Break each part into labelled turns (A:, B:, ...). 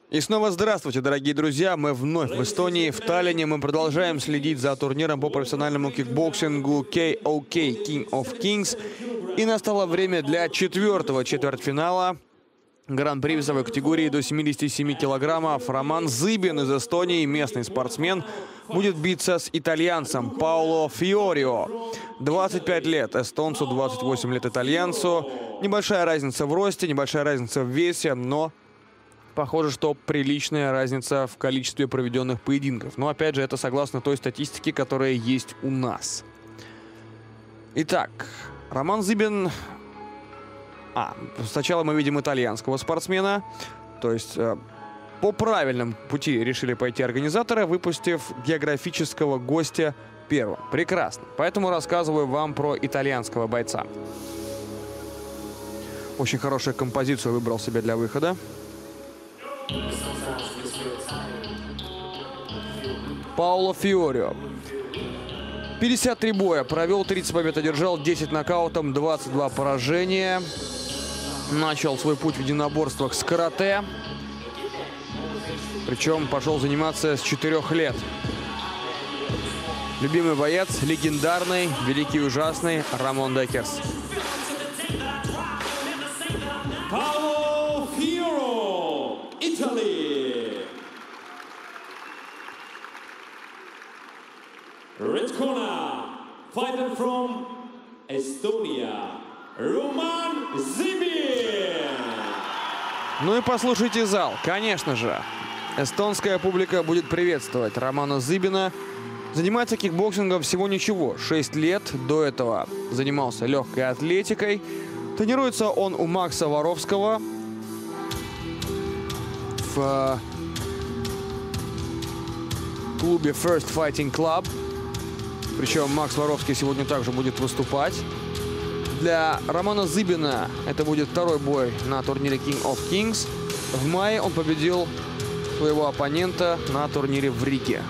A: И снова здравствуйте, дорогие друзья! Мы вновь в Эстонии, в Таллине. Мы продолжаем следить за турниром по профессиональному кикбоксингу KOK King of Kings. И настало время для четвертого четвертьфинала Гран-при весовой категории до 77 килограммов. Роман Зыбин из Эстонии, местный спортсмен, будет биться с итальянцем Пауло Фиорио. 25 лет эстонцу, 28 лет итальянцу. Небольшая разница в росте, небольшая разница в весе, но похоже, что приличная разница в количестве проведенных поединков. Но опять же, это согласно той статистике, которая есть у нас. Итак, Роман Зыбин... Сначала мы видим итальянского спортсмена. То есть по правильному пути решили пойти организаторы, выпустив географического гостя первым. Прекрасно. Поэтому рассказываю вам про итальянского бойца. Очень хорошую композицию выбрал себе для выхода. Пауло Фиорио. 53 боя провел, 30 побед одержал, 10 нокаутом, 22 поражения. Начал свой путь в единоборствах с карате. Причем пошел заниматься с 4 лет. Любимый боец, легендарный, великий и ужасный Рамон Деккерс.
B: Пауло Фиорио, Italy. Red corner, fighter from Estonia, Роман Зыбин.
A: Ну и послушайте зал. Конечно же, эстонская публика будет приветствовать Романа Зыбина. Занимается кикбоксингом всего ничего, 6 лет. До этого занимался легкой атлетикой. Тренируется он у Макса Воровского в клубе First Fighting Club. Причем Макс Воровский сегодня также будет выступать. Для Романа Зыбина это будет второй бой на турнире King of Kings. В мае он победил своего оппонента на турнире в Риге.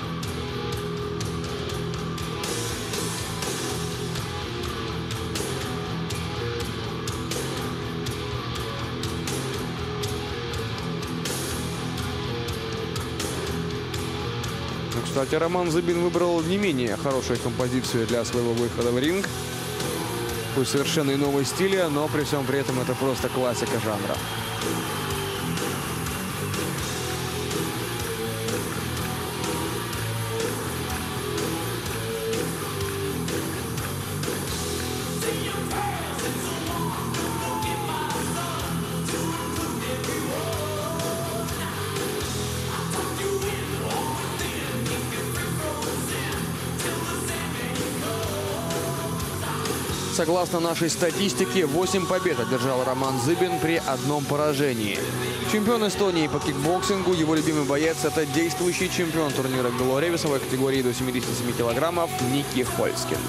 A: Кстати, Роман Зыбин выбрал не менее хорошую композицию для своего выхода в ринг. Пусть совершенно иного стиля, но при всем при этом это просто классика жанра. Согласно нашей статистике, 8 побед одержал Роман Зыбин при одном поражении. Чемпион Эстонии по кикбоксингу, его любимый боец — это действующий чемпион турнира Галлорей весовой категории до 77 килограммов Ники Хольскин.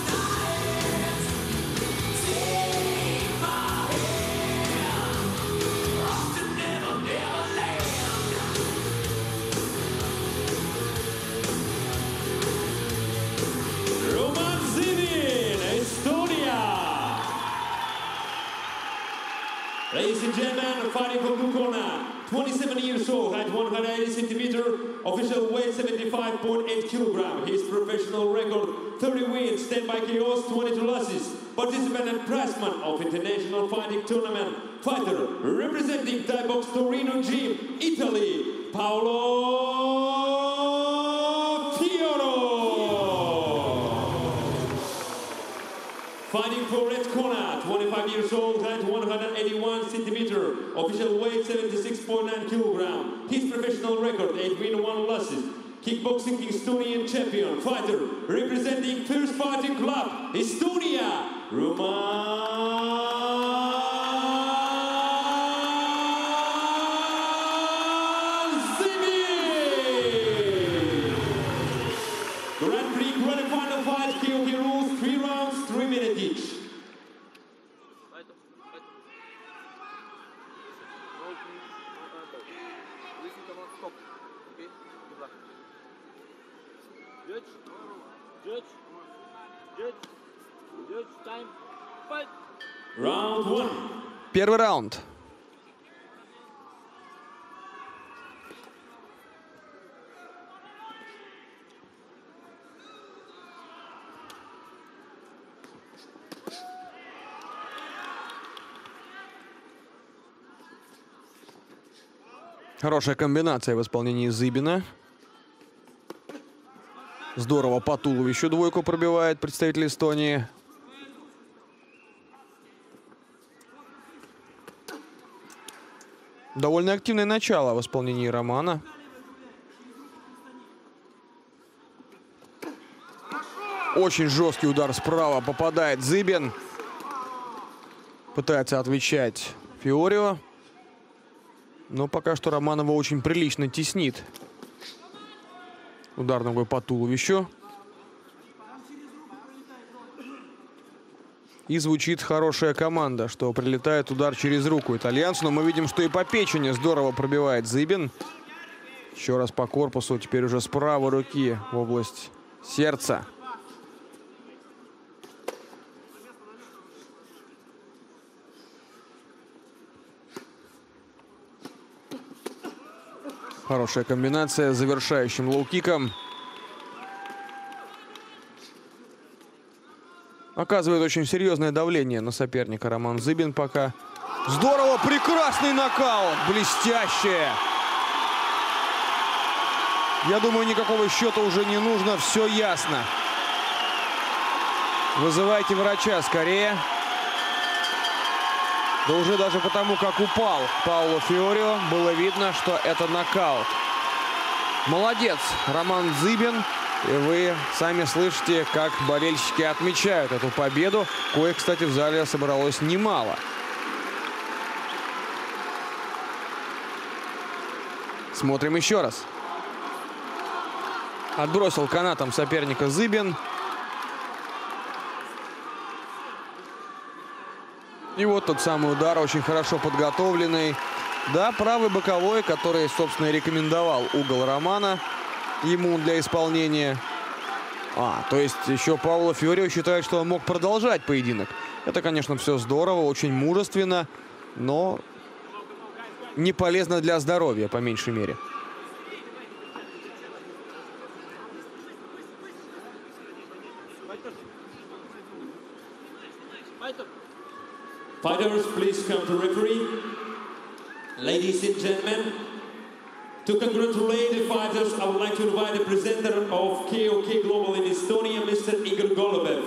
B: Ladies and gentlemen, fighting from blue corner, 27 years old, height 180 centimeter, official weight 75.8 kilogram. His professional record, 30 wins, 10 by KOs, 22 losses. Participant and prizeman of International Fighting Tournament. Fighter, representing Thai Box Torino Gym, Italy, Paolo Fioro. Fighting for red corner, 25 years old, height 181 centimeter, official weight 76.9 kilogram. His professional record, 8 wins, 1 losses. Kickboxing Estonian champion, fighter, representing First Fighting Club, Estonia, Roman Zybin. Grand Prix quarterfinal fight, KOK rules, 3 rounds, 3 minutes each. Round 1.
A: Первый раунд. Хорошая комбинация в исполнении Зыбина. Здорово по туловищу двойку пробивает представитель Эстонии. Довольно активное начало в исполнении Романа. Очень жесткий удар справа. Попадает Зыбин. Пытается отвечать Фиорио. Но пока что Роман его очень прилично теснит. Удар ногой по туловищу. И звучит хорошая команда, что прилетает удар через руку итальянцу. Но мы видим, что и по печени здорово пробивает Зыбин. Еще раз по корпусу, теперь уже с правой руки в область сердца. Хорошая комбинация с завершающим лоу-киком. Оказывает очень серьезное давление на соперника Роман Зыбин пока. Здорово, прекрасный нокаут, блестящее. Я думаю, никакого счета уже не нужно, все ясно. Вызывайте врача скорее. Да уже даже потому, как упал Пауло Фиорио, было видно, что это нокаут. Молодец, Роман Зыбин. И вы сами слышите, как болельщики отмечают эту победу. Коих, кстати, в зале собралось немало. Смотрим еще раз. Отбросил канатом соперника Зыбин. И вот тот самый удар, очень хорошо подготовленный. Да, правый боковой, который, собственно, и рекомендовал угол Романа ему для исполнения. То есть еще Пауло Фиорио считает, что он мог продолжать поединок. Это, конечно, все здорово, очень мужественно, но не полезно для здоровья, по меньшей мере.
B: Fighters, please come to referee. Ladies and gentlemen, to congratulate the fighters, I would like to invite the presenter of KOK Global in Estonia, Mr. Igor Golubev.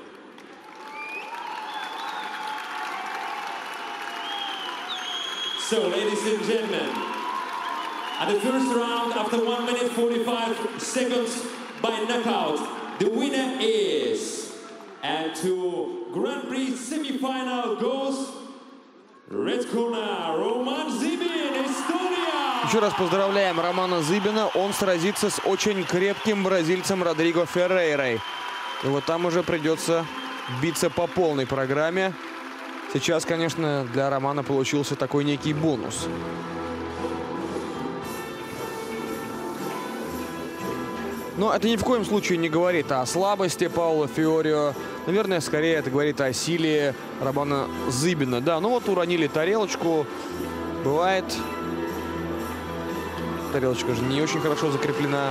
B: So, ladies and gentlemen, at the first round, after 1 minute 45 seconds by knockout, the winner is... And to Grand Prix semi-final goes Red Corner, Roman Zybin, Estonia.
A: Еще раз поздравляем Романа Зыбина. Он сразится с очень крепким бразильцем Родриго Феррейрой. И вот там уже придется биться по полной программе. Сейчас, конечно, для Романа получился такой некий бонус. Но это ни в коем случае не говорит о слабости Пауло Фиорио. Наверное, скорее это говорит о силе Романа Зыбина. Да, ну вот уронили тарелочку. Бывает. Тарелочка же не очень хорошо закреплена.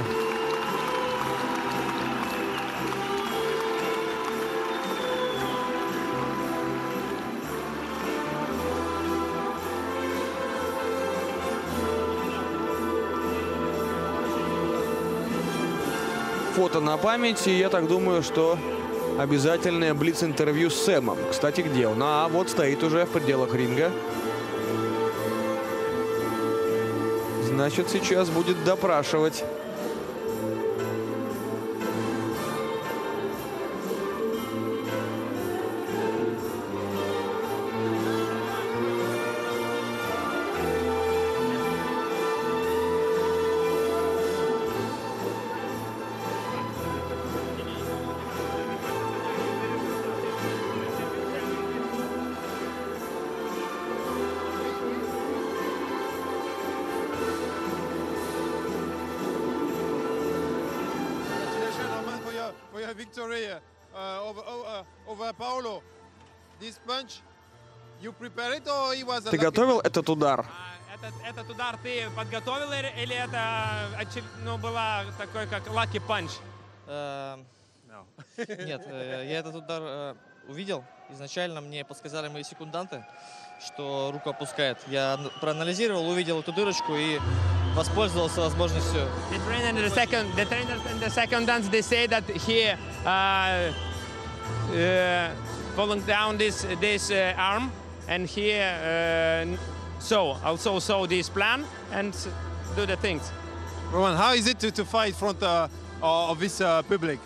A: Фото на память, и я так думаю, что обязательное блиц-интервью с Сэмом. Кстати, где он? Вот стоит уже в пределах ринга. Значит, сейчас будет допрашивать.
C: Victory over Paulo. This punch, you prepared it or it was a
A: Ты готовил этот удар?
D: Этот удар ты подготовил или это была такой как lucky punch?
E: Нет, я этот удар увидел. Изначально мне подсказали мои секунданты. что руку опускает. Я проанализировал, увидел эту дырочку и воспользовался возможностью.
D: The trainers in the second dance, they say that he falling down this arm, and he also saw this plan and do the things.
C: Roman, how is it to fight in front of this public?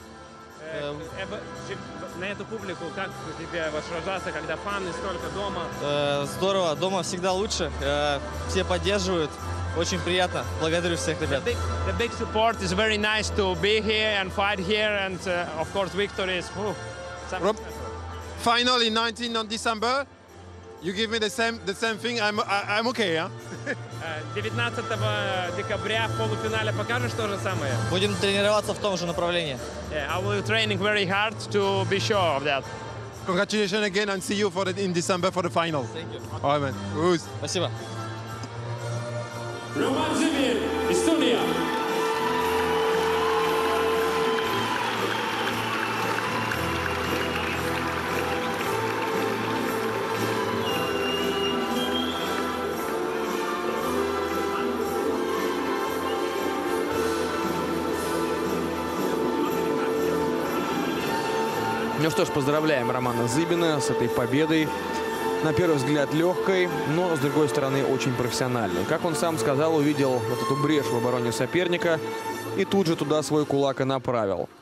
D: На эту публику, как тебе сражаться, когда фаны столько дома?
E: Здорово, дома всегда лучше. Все поддерживают. Очень приятно. Благодарю всех ребят.
D: The big support is very nice to be here and fight here, and of course victory is
C: Rob, final in 19 on December. You give me the same thing. I'm okay, huh?
D: 19 декабря в полуфинале покажешь то же самое?
E: Будем тренироваться в том же направлении.
D: Yeah, I will training very hard to be sure of that.
C: Congratulations again and see you in December for the final.
E: Thank you.
C: All right, man. Who's?
E: Спасибо.
B: Roman Zimir, Estonia.
A: Ну что ж, поздравляем Романа Зыбина с этой победой. На первый взгляд легкой, но с другой стороны очень профессиональной. Как он сам сказал, увидел вот эту брешь в обороне соперника и тут же туда свой кулак и направил.